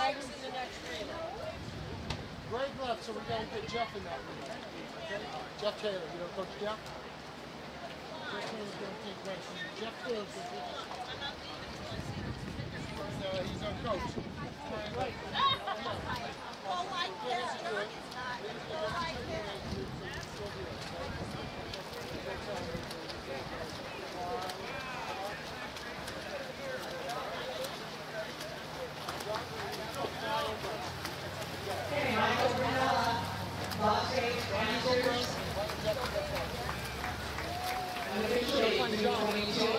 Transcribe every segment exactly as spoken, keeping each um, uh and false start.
Calvin's in the next green. Greg left, so we got to get Jeff in that room. Okay? Jeff Taylor, you know Coach Jeff? Jeff Taylor's going to take Greg. Jeff Taylor's going to take uh, he's our coach. Right. Well, like this. Well, like this. Okay, Michael Brunella, Las Vegas Rangers, unofficially two twenty-two.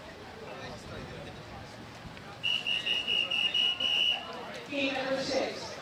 Team number six.